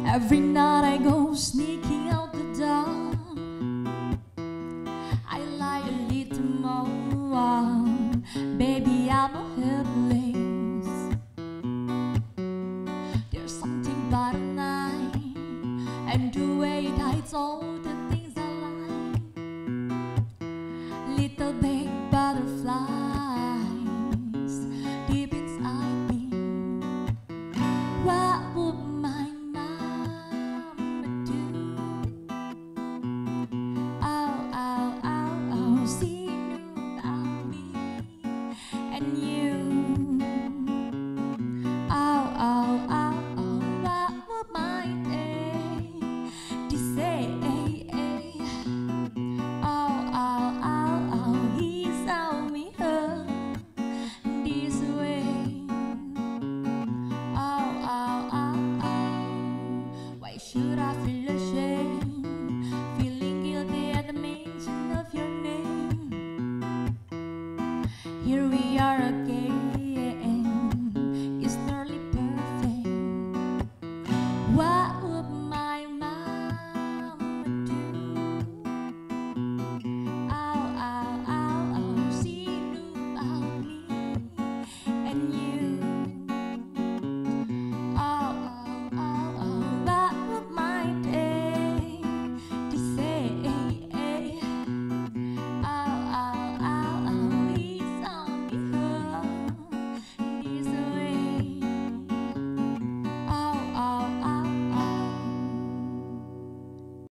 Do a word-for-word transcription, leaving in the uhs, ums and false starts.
Every night I go sneaking out the door. I lie a little more. Baby, I'm not helpless. There's something about a night and the way it hides all